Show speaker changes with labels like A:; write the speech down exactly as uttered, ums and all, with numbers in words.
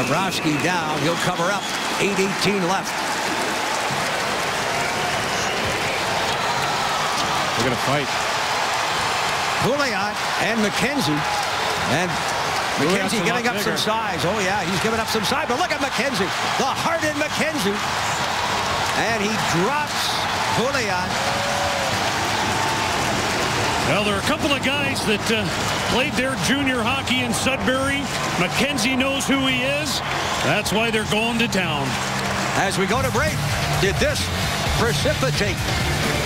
A: Bobrovsky down. He'll cover up. eight eighteen left.
B: They're going to fight.
A: Pouliot and McKenzie. And McKenzie getting up some size. Oh, yeah, he's giving up some size. But look at McKenzie. The hardened McKenzie. And he drops Pouliot.
C: Well, there are a couple of guys that uh, played their junior hockey in Sudbury. McKenzie knows who he is. That's why they're going to town.
A: As we go to break, did this precipitate